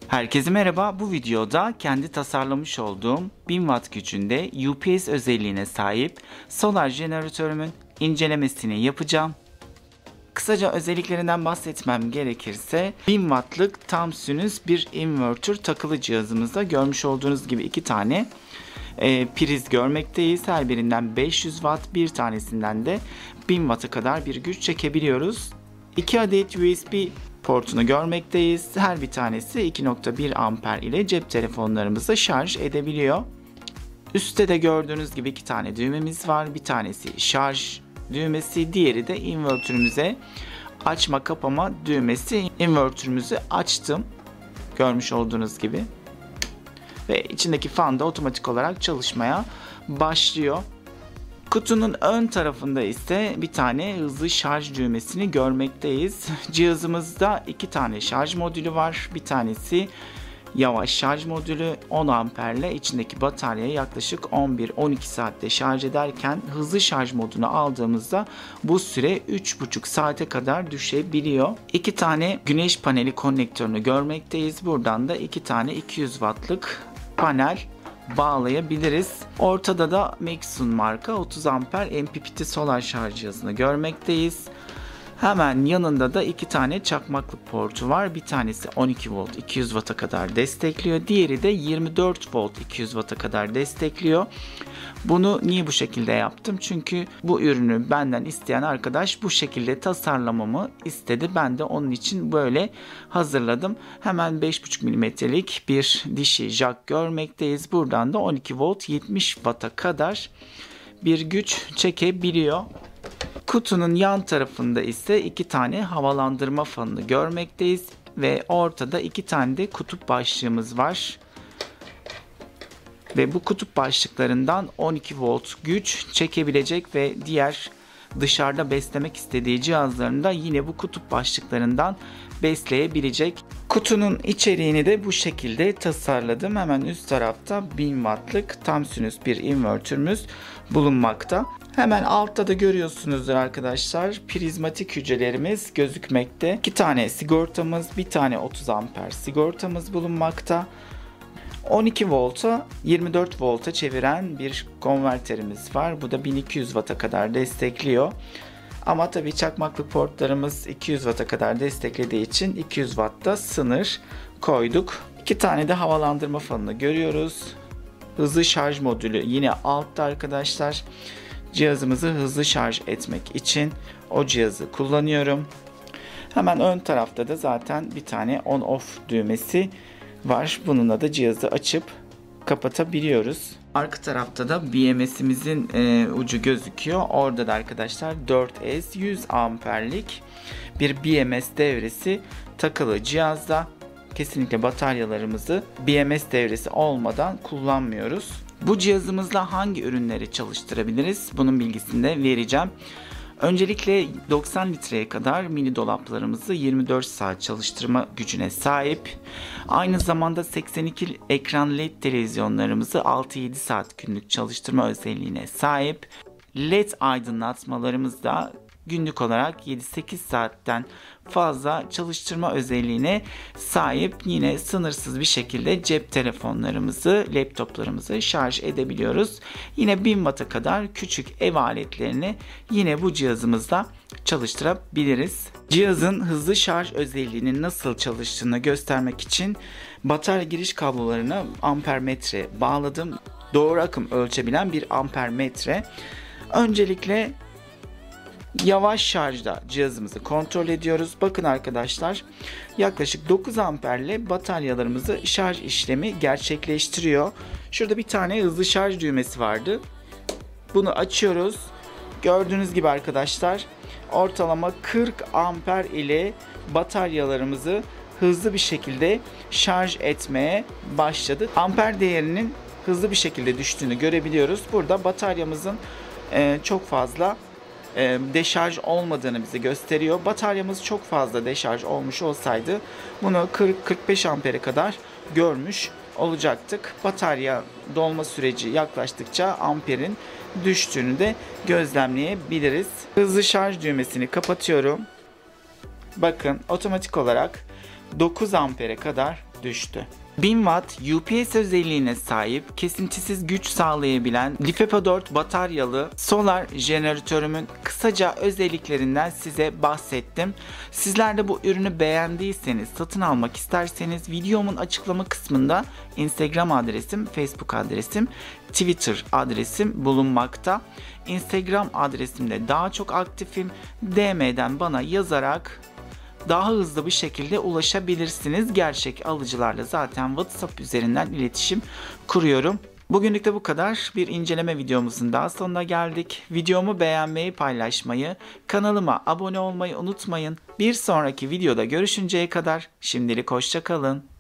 Herkese merhaba. Bu videoda kendi tasarlamış olduğum 1000 Watt gücünde UPS özelliğine sahip solar jeneratörümün incelemesini yapacağım. Kısaca özelliklerinden bahsetmem gerekirse 1000 Watt'lık tam sinüs bir inverter takılı cihazımızda görmüş olduğunuz gibi iki tane priz görmekteyiz. Her birinden 500 Watt, bir tanesinden de 1000 Watt'a kadar bir güç çekebiliyoruz. 2 adet USB portunu görmekteyiz. Her bir tanesi 2.1 amper ile cep telefonlarımızı şarj edebiliyor. Üstte de gördüğünüz gibi iki tane düğmemiz var. Bir tanesi şarj düğmesi, diğeri de invertörümüze açma kapama düğmesi. Invertörümüzü açtım. Görmüş olduğunuz gibi. Ve içindeki fan da otomatik olarak çalışmaya başlıyor. Kutunun ön tarafında ise bir tane hızlı şarj düğmesini görmekteyiz. Cihazımızda iki tane şarj modülü var. Bir tanesi yavaş şarj modülü 10 amperle içindeki bataryayı yaklaşık 11-12 saatte şarj ederken hızlı şarj modunu aldığımızda bu süre 3,5 saate kadar düşebiliyor. İki tane güneş paneli konnektörünü görmekteyiz. Buradan da iki tane 200 wattlık panel bağlayabiliriz. Ortada da Maxsun marka 30 amper MPPT solar şarj cihazını görmekteyiz. Hemen yanında da iki tane çakmaklık portu var. Bir tanesi 12 volt 200 Watt'a kadar destekliyor. Diğeri de 24 volt 200 Watt'a kadar destekliyor. Bunu niye bu şekilde yaptım? Çünkü bu ürünü benden isteyen arkadaş bu şekilde tasarlamamı istedi. Ben de onun için böyle hazırladım. Hemen 5,5 mm'lik bir dişi jack görmekteyiz. Buradan da 12 volt 70 Watt'a kadar bir güç çekebiliyor. Kutunun yan tarafında ise iki tane havalandırma fanını görmekteyiz ve ortada iki tane de kutup başlığımız var. Ve bu kutup başlıklarından 12 volt güç çekebilecek ve diğer dışarıda beslemek istediği cihazlarında yine bu kutup başlıklarından besleyebilecek. Kutunun içeriğini de bu şekilde tasarladım. Hemen üst tarafta 1000 wattlık tam sinüs bir invertörümüz bulunmakta. Hemen altta da görüyorsunuzdur arkadaşlar, prizmatik hücrelerimiz gözükmekte. 2 tane sigortamız, bir tane 30 amper sigortamız bulunmakta. 12 volta 24 volta çeviren bir konverterimiz var. Bu da 1200 Watt'a kadar destekliyor. Ama tabii çakmaklık portlarımız 200 Watt'a kadar desteklediği için 200 Watt'ta sınır koyduk. 2 tane de havalandırma fanını görüyoruz. Hızlı şarj modülü yine altta arkadaşlar. Cihazımızı hızlı şarj etmek için o cihazı kullanıyorum. Hemen ön tarafta da zaten bir tane on off düğmesi var. Bununla da cihazı açıp kapatabiliyoruz. Arka tarafta da BMS'imizin ucu gözüküyor. Orada da arkadaşlar 4S 100 amperlik bir BMS devresi takılı cihazda. Kesinlikle bataryalarımızı BMS devresi olmadan kullanmıyoruz. Bu cihazımızla hangi ürünleri çalıştırabiliriz? Bunun bilgisini de vereceğim. Öncelikle 90 litreye kadar mini dolaplarımızı 24 saat çalıştırma gücüne sahip. Aynı zamanda 82 ekran LED televizyonlarımızı 6-7 saat günlük çalıştırma özelliğine sahip. LED aydınlatmalarımız da günlük olarak 7-8 saatten fazla çalıştırma özelliğine sahip. Yine sınırsız bir şekilde cep telefonlarımızı, laptoplarımızı şarj edebiliyoruz. Yine 1000 Watt'a kadar küçük ev aletlerini yine bu cihazımızda çalıştırabiliriz. Cihazın hızlı şarj özelliğinin nasıl çalıştığını göstermek için batarya giriş kablolarına ampermetre bağladım. Doğru akım ölçebilen bir ampermetre. Öncelikle yavaş şarjda cihazımızı kontrol ediyoruz. Bakın arkadaşlar, yaklaşık 9 amperle bataryalarımızı şarj işlemi gerçekleştiriyor. Şurada bir tane hızlı şarj düğmesi vardı. Bunu açıyoruz. Gördüğünüz gibi arkadaşlar, ortalama 40 amper ile bataryalarımızı hızlı bir şekilde şarj etmeye başladı. Amper değerinin hızlı bir şekilde düştüğünü görebiliyoruz. Burada bataryamızın çok fazla deşarj olmadığını bize gösteriyor. Bataryamız çok fazla deşarj olmuş olsaydı bunu 40-45 ampere kadar görmüş olacaktık. Batarya dolma süreci yaklaştıkça amperin düştüğünü de gözlemleyebiliriz. Hızlı şarj düğmesini kapatıyorum. Bakın otomatik olarak 9 ampere kadar düştü. 1000 Watt UPS özelliğine sahip, kesintisiz güç sağlayabilen LiFePO4 bataryalı solar jeneratörümün kısaca özelliklerinden size bahsettim. Sizler de bu ürünü beğendiyseniz, satın almak isterseniz videomun açıklama kısmında Instagram adresim, Facebook adresim, Twitter adresim bulunmakta. Instagram adresimde daha çok aktifim. DM'den bana yazarak daha hızlı bir şekilde ulaşabilirsiniz. Gerçek alıcılarla zaten WhatsApp üzerinden iletişim kuruyorum. Bugünlük de bu kadar. Bir inceleme videomuzun daha sonuna geldik. Videomu beğenmeyi, paylaşmayı, kanalıma abone olmayı unutmayın. Bir sonraki videoda görüşünceye kadar şimdilik hoşça kalın.